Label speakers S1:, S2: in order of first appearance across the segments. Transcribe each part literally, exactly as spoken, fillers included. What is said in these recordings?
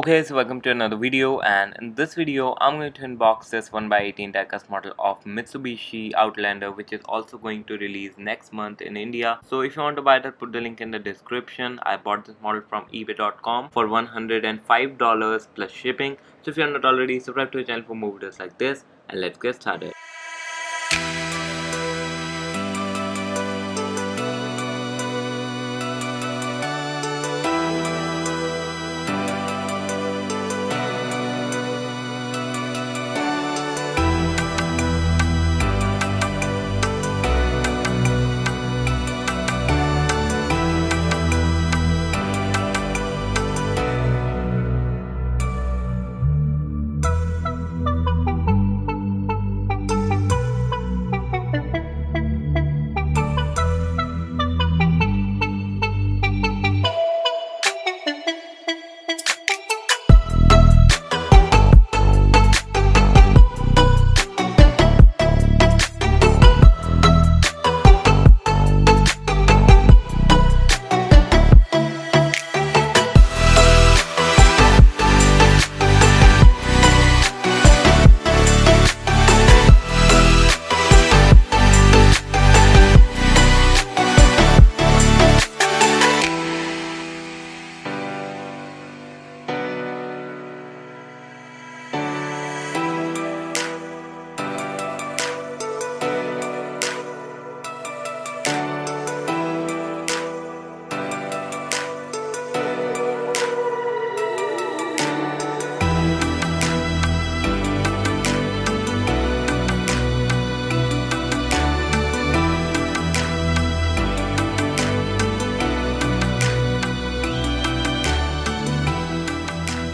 S1: Okay, so welcome to another video, and in this video I'm going to unbox this one by eighteen diecast model of Mitsubishi Outlander, which is also going to release next month in India. So if you want to buy that, put the link in the description. I bought this model from ebay dot com for one hundred five dollars plus shipping. So if you're not already, subscribe to the channel for more videos like this, and let's get started.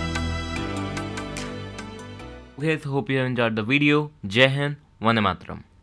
S1: Okay, so hope you enjoyed the video. Jai Hind, Vande Mataram.